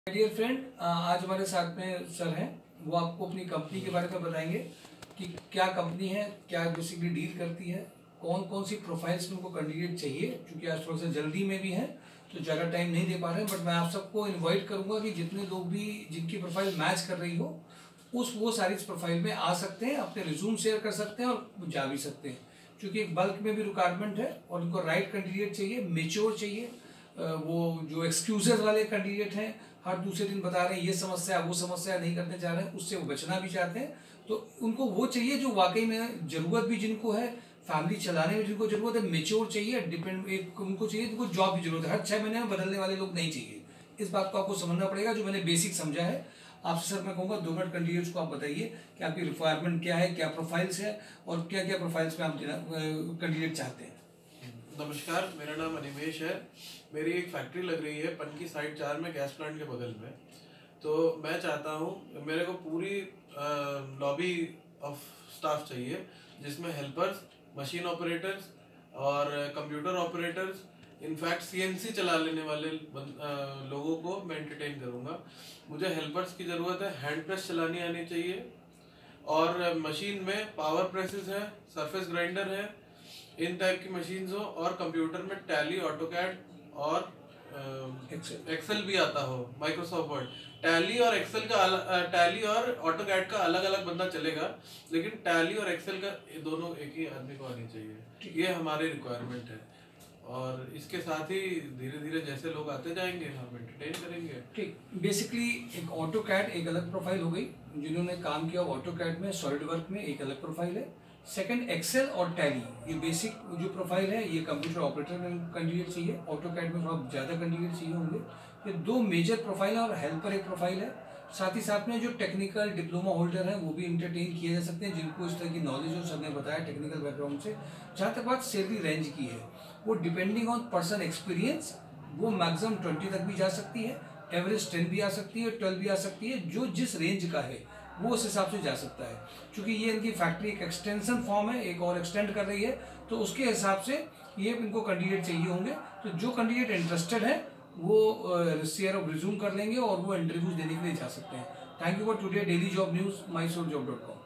Dear friend, आज हमारे साथ में सर हैं। वो आपको अपनी कंपनी के बारे में बताएंगे कि क्या कंपनी है, क्या बेसिकली डील करती है, कौन कौन सी प्रोफाइल्स में उनको कैंडिडेट चाहिए। क्योंकि आज थोड़ा सा जल्दी में भी है तो ज़्यादा टाइम नहीं दे पा रहे हैं, बट मैं आप सबको इनवाइट करूंगा कि जितने लोग भी जिनकी प्रोफाइल मैच कर रही हो वो सारी इस प्रोफाइल में आ सकते हैं, अपने रिज्यूम शेयर कर सकते हैं और जा भी सकते हैं। क्योंकि एक बल्क में भी रिक्वायरमेंट है और उनको राइट कैंडिडेट चाहिए, मेच्योर चाहिए। वो जो एक्सक्यूजेस वाले कैंडिडेट हैं, हर दूसरे दिन बता रहे हैं ये समस्या वो समस्या नहीं करने जा रहे हैं, उससे वो बचना भी चाहते हैं। तो उनको वो चाहिए जो वाकई में ज़रूरत भी जिनको है, फैमिली चलाने में जिनको ज़रूरत है, मेच्योर चाहिए, डिपेंड एक उनको चाहिए जिनको जॉब की जरूरत है। हर 6 महीने में बदलने वाले लोग नहीं चाहिए। इस बात को आपको समझना पड़ेगा, जो मैंने बेसिक समझा है। आपसे सर मैं कहूँगा 2 मिनट कैंडिडेट्स को आप बताइए कि आपकी रिक्वायरमेंट क्या है, क्या प्रोफाइल्स है और क्या क्या प्रोफाइल्स में आप कैंडिडेट चाहते हैं। नमस्कार, मेरा नाम अनिमेश है। मेरी एक फैक्ट्री लग रही है पनकी साइड 4 में, गैस प्लांट के बगल में। तो मैं चाहता हूँ, मेरे को पूरी लॉबी ऑफ स्टाफ चाहिए, जिसमें हेल्पर्स, मशीन ऑपरेटर्स और कंप्यूटर ऑपरेटर्स, इनफैक्ट सीएनसी चला लेने वाले लोगों को मैं एंटरटेन करूँगा। मुझे हेल्पर्स की ज़रूरत है, हैंड प्रेस चलानी आनी चाहिए और मशीन में पावर प्रेसेस है, सरफेस ग्राइंडर है, इन टाइप की मशीन्स हो। और कंप्यूटर में टैली, ऑटोकैड और एक्सेल भी आता हो, माइक्रोसॉफ्ट वर्ड। टैली और एक्सेल का टैली और ऑटोकैड का अलग अलग बंदा चलेगा, लेकिन टैली और एक्सेल का दोनों एक ही आदमी को आनी चाहिए। ये हमारी रिक्वायरमेंट है और इसके साथ ही धीरे धीरे जैसे लोग आते जाएंगे हम एंटरटेन करेंगे। ठीक, बेसिकली एक ऑटोकैड एक अलग प्रोफाइल हो गई, जिन्होंने काम किया ऑटोकैड में, सॉलिड वर्क में एक अलग प्रोफाइल है। सेकंड एक्सेल और टैली, ये बेसिक जो प्रोफाइल है, ये कंप्यूटर ऑपरेटर में कैंडिडेट चाहिए। ऑटोकैड में थोड़ा ज़्यादा कैंडिडेट चाहिए होंगे। ये 2 मेजर प्रोफाइल है और हेल्पर एक प्रोफाइल है। साथ ही साथ में जो टेक्निकल डिप्लोमा होल्डर हैं वो भी इंटरटेन किए जा सकते हैं, जिनको इस तरह की नॉलेज हो, सर ने बताया टेक्निकल बैकग्राउंड से। जहाँ तक बात सैलरी रेंज की है, वो डिपेंडिंग ऑन पर्सन एक्सपीरियंस, वो मैक्सिमम 20 तक भी जा सकती है, एवरेज 10 भी आ सकती है, 12 भी आ सकती है। जो जिस रेंज का है वो उस हिसाब से जा सकता है। क्योंकि ये इनकी फैक्ट्री एक एक्सटेंशन फॉर्म है, एक और एक्सटेंड कर रही है, तो उसके हिसाब से ये इनको कैंडिडेट चाहिए होंगे। तो जो कैंडिडेट इंटरेस्टेड है वो शेयर ऑफ रिज्यूम कर लेंगे और वो इंटरव्यूज देने के लिए जा सकते हैं। Thank you for today daily job news, mysoljob.com।